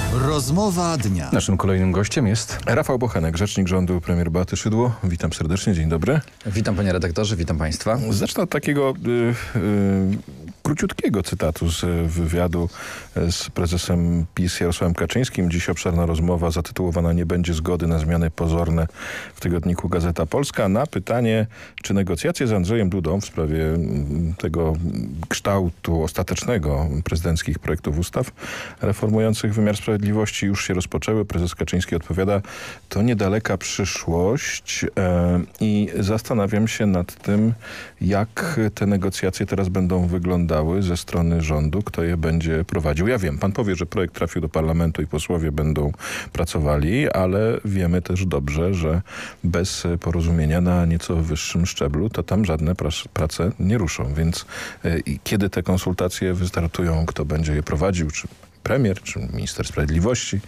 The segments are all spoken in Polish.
Rozmowa dnia. Naszym kolejnym gościem jest Rafał Bochenek, rzecznik rządu premier Beaty Szydło. Witam serdecznie, dzień dobry. Witam panie redaktorze, witam państwa. Zacznę od takiego króciutkiego cytatu z wywiadu z prezesem PiS Jarosławem Kaczyńskim. Dziś obszerna rozmowa zatytułowana "Nie będzie zgody na zmiany pozorne" w tygodniku Gazeta Polska. Na pytanie, czy negocjacje z Andrzejem Dudą w sprawie tego kształtu ostatecznego prezydenckich projektów ustaw reformujących wymiar sprawiedliwości już się rozpoczęły, prezes Kaczyński odpowiada: to niedaleka przyszłość i zastanawiam się nad tym, jak te negocjacje teraz będą wyglądały ze strony rządu, kto je będzie prowadził. Ja wiem, pan powie, że projekt trafił do parlamentu i posłowie będą pracowali, ale wiemy też dobrze, że bez porozumienia na nieco wyższym szczeblu to tam żadne prace nie ruszą. Więc kiedy te konsultacje wystartują, kto będzie je prowadził, czy premier, czy minister sprawiedliwości?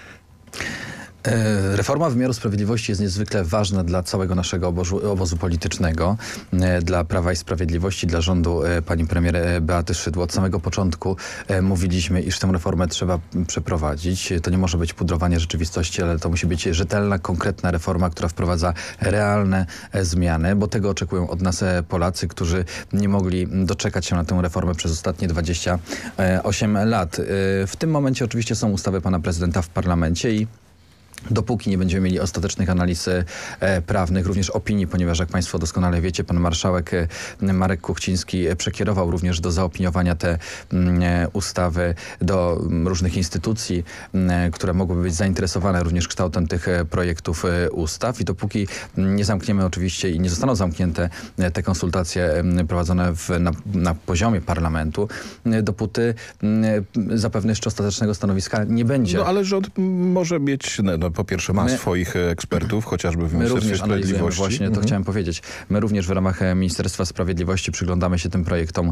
Reforma wymiaru sprawiedliwości jest niezwykle ważna dla całego naszego obozu politycznego, dla Prawa i Sprawiedliwości, dla rządu pani premier Beaty Szydło. Od samego początku mówiliśmy, iż tę reformę trzeba przeprowadzić. To nie może być pudrowanie rzeczywistości, ale to musi być rzetelna, konkretna reforma, która wprowadza realne zmiany, bo tego oczekują od nas Polacy, którzy nie mogli doczekać się na tę reformę przez ostatnie 28 lat. W tym momencie oczywiście są ustawy pana prezydenta w parlamencie i dopóki nie będziemy mieli ostatecznych analiz prawnych, również opinii, ponieważ jak państwo doskonale wiecie, pan marszałek Marek Kuchciński przekierował również do zaopiniowania te ustawy do różnych instytucji, które mogłyby być zainteresowane również kształtem tych projektów ustaw. I dopóki nie zamkniemy oczywiście i nie zostaną zamknięte te konsultacje prowadzone na poziomie parlamentu, dopóty zapewne jeszcze ostatecznego stanowiska nie będzie. No ale rząd może mieć... po pierwsze ma swoich ekspertów, chociażby w Ministerstwie Sprawiedliwości. Właśnie to chciałem powiedzieć. My również w ramach Ministerstwa Sprawiedliwości przyglądamy się tym projektom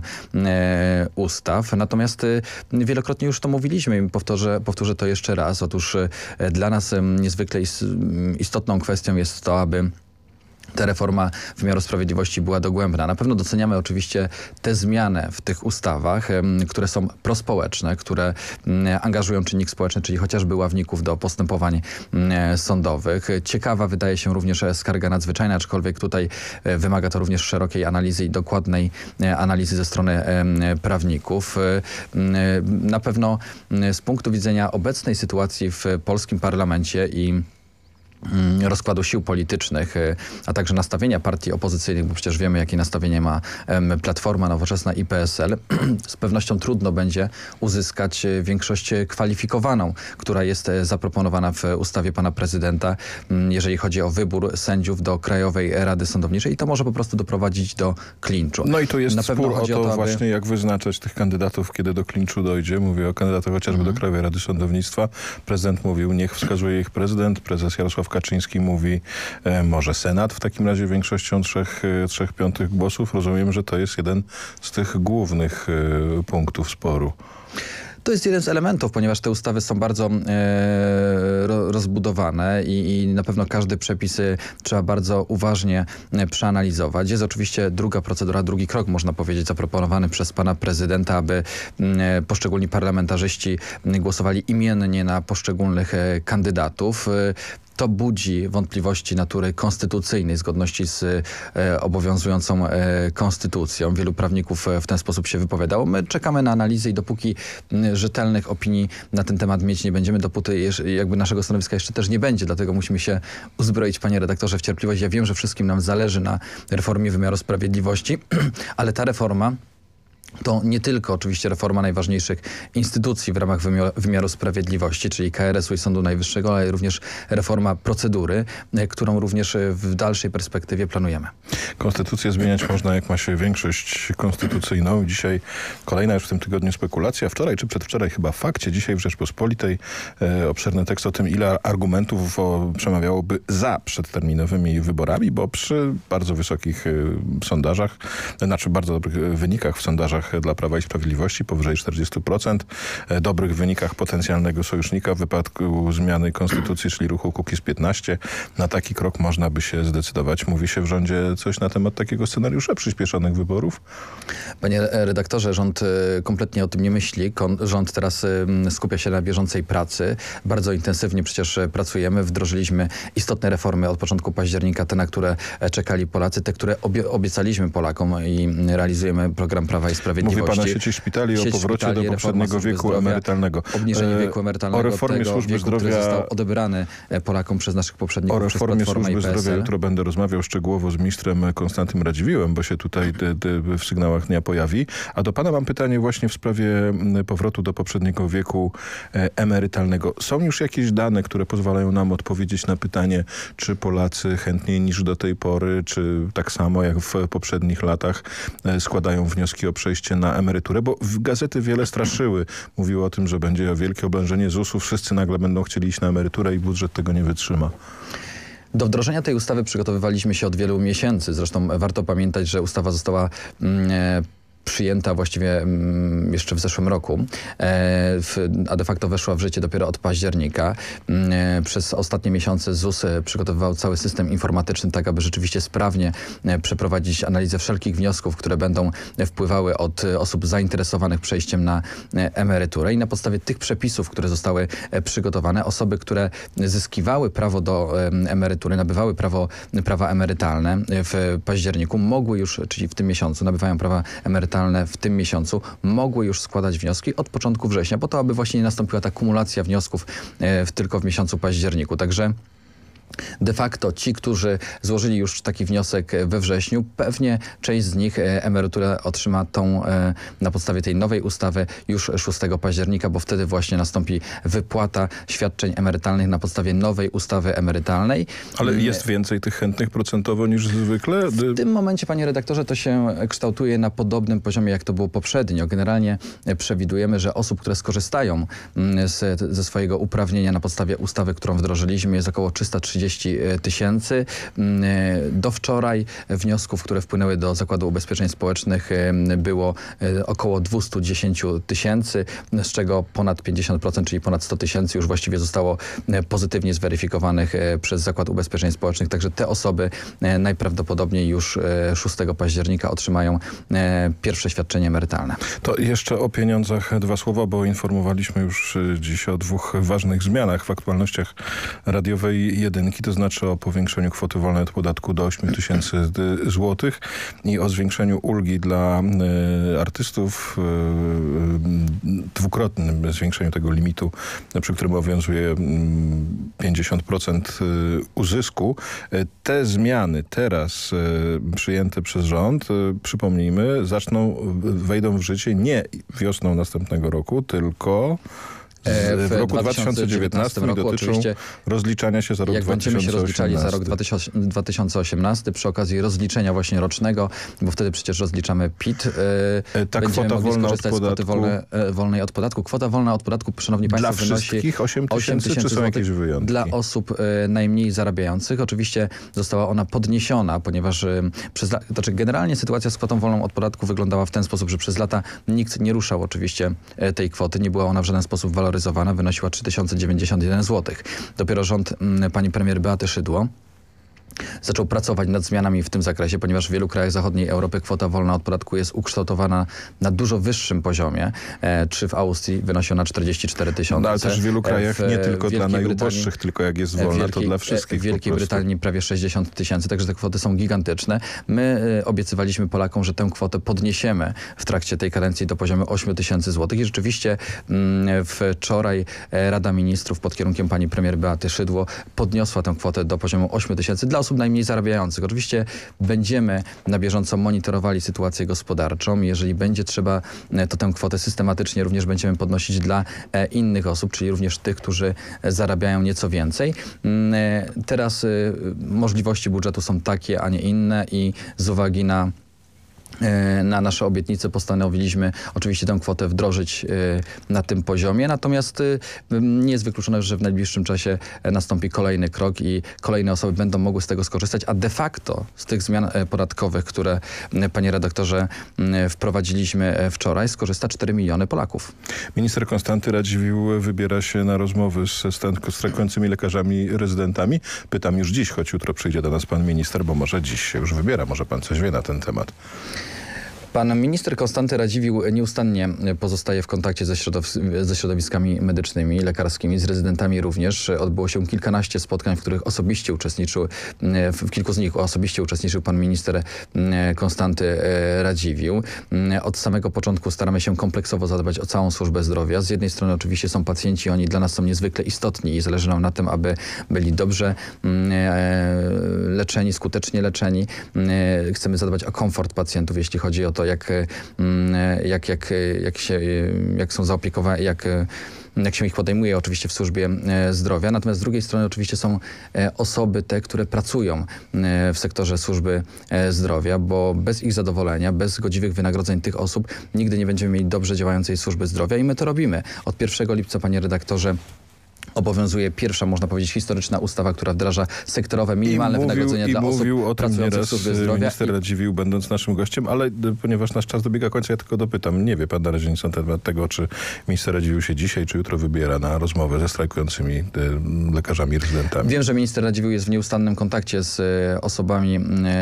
ustaw. Natomiast wielokrotnie już to mówiliśmy i powtórzę to jeszcze raz. Otóż dla nas niezwykle istotną kwestią jest to, aby ta reforma wymiaru sprawiedliwości była dogłębna. Na pewno doceniamy oczywiście te zmiany w tych ustawach, które są prospołeczne, które angażują czynnik społeczny, czyli chociażby ławników do postępowań sądowych. Ciekawa wydaje się również skarga nadzwyczajna, aczkolwiek tutaj wymaga to również szerokiej analizy i dokładnej analizy ze strony prawników. Na pewno z punktu widzenia obecnej sytuacji w polskim parlamencie i rozkładu sił politycznych, a także nastawienia partii opozycyjnych, bo przecież wiemy, jakie nastawienie ma Platforma, Nowoczesna i PSL, z pewnością trudno będzie uzyskać większość kwalifikowaną, która jest zaproponowana w ustawie pana prezydenta, jeżeli chodzi o wybór sędziów do Krajowej Rady Sądowniczej, i to może po prostu doprowadzić do klinczu. No i tu jest spór o to właśnie, jak wyznaczać tych kandydatów, kiedy do klinczu dojdzie. Mówię o kandydatach chociażby do Krajowej Rady Sądownictwa. Prezydent mówił, niech wskazuje ich prezydent. Prezes Jarosław Kaczyński mówi, może Senat w takim razie większością 3/5 głosów. Rozumiem, że to jest jeden z tych głównych punktów sporu. To jest jeden z elementów, ponieważ te ustawy są bardzo rozbudowane i na pewno każdy przepis trzeba bardzo uważnie przeanalizować. Jest oczywiście druga procedura, drugi krok, można powiedzieć, zaproponowany przez pana prezydenta, aby poszczególni parlamentarzyści głosowali imiennie na poszczególnych kandydatów. To budzi wątpliwości natury konstytucyjnej, zgodności z obowiązującą konstytucją. Wielu prawników w ten sposób się wypowiadało. My czekamy na analizę i dopóki rzetelnych opinii na ten temat mieć nie będziemy, dopóty jakby naszego stanowiska jeszcze też nie będzie. Dlatego musimy się uzbroić, panie redaktorze, w cierpliwość. Ja wiem, że wszystkim nam zależy na reformie wymiaru sprawiedliwości, ale ta reforma to nie tylko oczywiście reforma najważniejszych instytucji w ramach wymiaru sprawiedliwości, czyli KRS-u i Sądu Najwyższego, ale również reforma procedury, którą również w dalszej perspektywie planujemy. Konstytucję zmieniać można, jak ma się większość konstytucyjną. Dzisiaj kolejna już w tym tygodniu spekulacja. Wczoraj czy przedwczoraj chyba w Fakcie, dzisiaj w Rzeczpospolitej obszerny tekst o tym, ile argumentów przemawiałoby za przedterminowymi wyborami, bo przy bardzo wysokich sondażach, znaczy bardzo dobrych wynikach w sondażach sondażach dla Prawa i Sprawiedliwości, powyżej 40%, dobrych wynikach potencjalnego sojusznika w wypadku zmiany konstytucji, czyli ruchu Kukiz-15. Na taki krok można by się zdecydować. Mówi się w rządzie coś na temat takiego scenariusza przyspieszonych wyborów? Panie redaktorze, rząd kompletnie o tym nie myśli. Rząd teraz skupia się na bieżącej pracy. Bardzo intensywnie przecież pracujemy. Wdrożyliśmy istotne reformy od początku października, te, na które czekali Polacy, te, które obiecaliśmy Polakom i realizujemy program Prawa i Sprawiedliwości. Mówi pan o sieci szpitali, o powrocie do poprzedniego wieku emerytalnego. Obniżenie wieku emerytalnego, o reformie tego służby wieku, zdrowia, który został odebrany Polakom przez naszych poprzedników. O reformie służby zdrowia jutro będę rozmawiał szczegółowo z ministrem Konstantym Radziwiłłem, bo się tutaj w sygnałach dnia pojawi. A do pana mam pytanie właśnie w sprawie powrotu do poprzedniego wieku emerytalnego. Są już jakieś dane, które pozwalają nam odpowiedzieć na pytanie, czy Polacy chętniej niż do tej pory, czy tak samo jak w poprzednich latach składają wnioski o przejście na emeryturę? Bo gazety wiele straszyły. Mówiły o tym, że będzie wielkie oblężenie ZUS-u, wszyscy nagle będą chcieli iść na emeryturę i budżet tego nie wytrzyma. Do wdrożenia tej ustawy przygotowywaliśmy się od wielu miesięcy. Zresztą warto pamiętać, że ustawa została przyjęta właściwie jeszcze w zeszłym roku, a de facto weszła w życie dopiero od października. Przez ostatnie miesiące ZUS przygotowywał cały system informatyczny tak, aby rzeczywiście sprawnie przeprowadzić analizę wszelkich wniosków, które będą wpływały od osób zainteresowanych przejściem na emeryturę. I na podstawie tych przepisów, które zostały przygotowane, osoby, które zyskiwały prawo do emerytury, nabywały prawa emerytalne w październiku, mogły już, czyli w tym miesiącu, nabywają prawa emerytalne w tym miesiącu, mogły już składać wnioski od początku września, po to, aby właśnie nie nastąpiła ta kumulacja wniosków tylko w miesiącu październiku. Także de facto ci, którzy złożyli już taki wniosek we wrześniu, pewnie część z nich emeryturę otrzyma na podstawie tej nowej ustawy już 6 października, bo wtedy właśnie nastąpi wypłata świadczeń emerytalnych na podstawie nowej ustawy emerytalnej. Ale jest więcej tych chętnych procentowo niż zwykle? W tym momencie, panie redaktorze, to się kształtuje na podobnym poziomie, jak to było poprzednio. Generalnie przewidujemy, że osób, które skorzystają ze swojego uprawnienia na podstawie ustawy, którą wdrożyliśmy, jest około 330 tysięcy. Do wczoraj wniosków, które wpłynęły do Zakładu Ubezpieczeń Społecznych, było około 210 tysięcy, z czego ponad 50%, czyli ponad 100 tysięcy już właściwie zostało pozytywnie zweryfikowanych przez Zakład Ubezpieczeń Społecznych. Także te osoby najprawdopodobniej już 6 października otrzymają pierwsze świadczenie emerytalne. To jeszcze o pieniądzach dwa słowa, bo informowaliśmy już dziś o dwóch ważnych zmianach w aktualnościach radiowej jedynki, to znaczy o powiększeniu kwoty wolnej od podatku do 8 tysięcy złotych i o zwiększeniu ulgi dla artystów, dwukrotnym zwiększeniu tego limitu, przy którym obowiązuje 50% uzysku. Te zmiany teraz przyjęte przez rząd, przypomnijmy, wejdą w życie nie wiosną następnego roku, tylko w roku 2019 i dotyczą rozliczania się za rok 2018. Jak będziemy się rozliczali za rok 2018 przy okazji rozliczenia właśnie rocznego, bo wtedy przecież rozliczamy PIT, ta będziemy kwota mogli wolna skorzystać z kwoty wolnej od podatku. Kwota wolna od podatku, szanowni państwo, dla wynosi wszystkich 8 tysięcy, czy są jakieś wyjątki? Dla osób najmniej zarabiających. Oczywiście została ona podniesiona, ponieważ generalnie sytuacja z kwotą wolną od podatku wyglądała w ten sposób, że przez lata nikt nie ruszał oczywiście tej kwoty. Nie była ona w żaden sposób waloryzowana. Wynosiła 3091 zł. Dopiero rząd pani premier Beaty Szydło zaczął pracować nad zmianami w tym zakresie, ponieważ w wielu krajach zachodniej Europy kwota wolna od podatku jest ukształtowana na dużo wyższym poziomie. Czy w Austrii wynosi ona 44 tysiące. No, ale też w wielu krajach nie tylko dla najuboższych, tylko jak jest wolna, to dla wszystkich. W Wielkiej Brytanii prawie 60 tysięcy, także te kwoty są gigantyczne. My obiecywaliśmy Polakom, że tę kwotę podniesiemy w trakcie tej kadencji do poziomu 8 tysięcy złotych i rzeczywiście wczoraj Rada Ministrów pod kierunkiem pani premier Beaty Szydło podniosła tę kwotę do poziomu 8 tysięcy dla osób najmniej zarabiających. Oczywiście będziemy na bieżąco monitorowali sytuację gospodarczą. Jeżeli będzie trzeba, to tę kwotę systematycznie również będziemy podnosić dla innych osób, czyli również tych, którzy zarabiają nieco więcej. Teraz możliwości budżetu są takie, a nie inne i z uwagi na na nasze obietnice postanowiliśmy oczywiście tę kwotę wdrożyć na tym poziomie, natomiast nie jest wykluczone, że w najbliższym czasie nastąpi kolejny krok i kolejne osoby będą mogły z tego skorzystać, a de facto z tych zmian podatkowych, które, panie redaktorze, wprowadziliśmy wczoraj, skorzysta 4 miliony Polaków. Minister Konstanty Radziwiłł wybiera się na rozmowy z strajkującymi lekarzami rezydentami. Pytam już dziś, choć jutro przyjdzie do nas pan minister, bo może dziś się już wybiera, może pan coś wie na ten temat. Pan minister Konstanty Radziwiłł nieustannie pozostaje w kontakcie ze środowiskami medycznymi, lekarskimi, z rezydentami również. Odbyło się kilkanaście spotkań, w których osobiście uczestniczył, w kilku z nich osobiście uczestniczył pan minister Konstanty Radziwiłł. Od samego początku staramy się kompleksowo zadbać o całą służbę zdrowia. Z jednej strony oczywiście są pacjenci, oni dla nas są niezwykle istotni i zależy nam na tym, aby byli dobrze leczeni, skutecznie leczeni. Chcemy zadbać o komfort pacjentów, jeśli chodzi o to, jak są zaopiekowani, jak się ich podejmuje oczywiście w służbie zdrowia. Natomiast z drugiej strony oczywiście są osoby te, które pracują w sektorze służby zdrowia, bo bez ich zadowolenia, bez godziwych wynagrodzeń tych osób nigdy nie będziemy mieli dobrze działającej służby zdrowia i my to robimy. Od 1 lipca, panie redaktorze, obowiązuje pierwsza, można powiedzieć, historyczna ustawa, która wdraża sektorowe, minimalne wynagrodzenia dla osób pracujących w służbie zdrowia. Minister Radziwiłł, będąc naszym gościem, ale ponieważ nasz czas dobiega końca, ja tylko dopytam. Nie wie pan na razie nic na temat tego, czy minister Radziwiłł się dzisiaj, czy jutro wybiera na rozmowę ze strajkującymi lekarzami rezydentami. Wiem, że minister Radziwiłł jest w nieustannym kontakcie z osobami,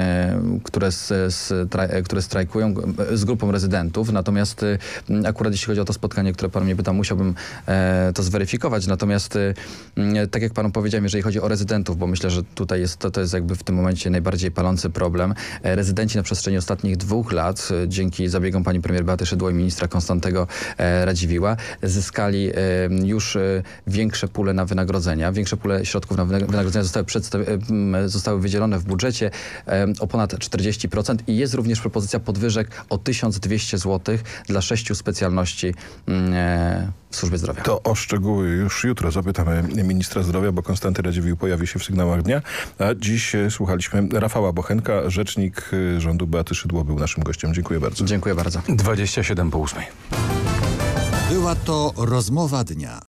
które strajkują, z grupą rezydentów. Natomiast akurat jeśli chodzi o to spotkanie, które pan mnie pytał, musiałbym to zweryfikować. Natomiast tak jak panu powiedziałem, jeżeli chodzi o rezydentów, bo myślę, że tutaj to jest jakby w tym momencie najbardziej palący problem. Rezydenci na przestrzeni ostatnich 2 lat, dzięki zabiegom pani premier Beaty Szydło i ministra Konstantego Radziwiłła, zyskali już większe pule na wynagrodzenia. Większe pule środków na wynagrodzenia zostały wydzielone w budżecie o ponad 40% i jest również propozycja podwyżek o 1200 zł dla 6 specjalności w służbie zdrowia. To o szczegóły już jutro zapytamy ministra zdrowia, bo Konstanty Radziwiłł pojawi się w sygnałach dnia. A dziś słuchaliśmy Rafała Bochenka, rzecznik rządu Beaty Szydło był naszym gościem. Dziękuję bardzo. Dziękuję bardzo. 27 po 8. Była to rozmowa dnia.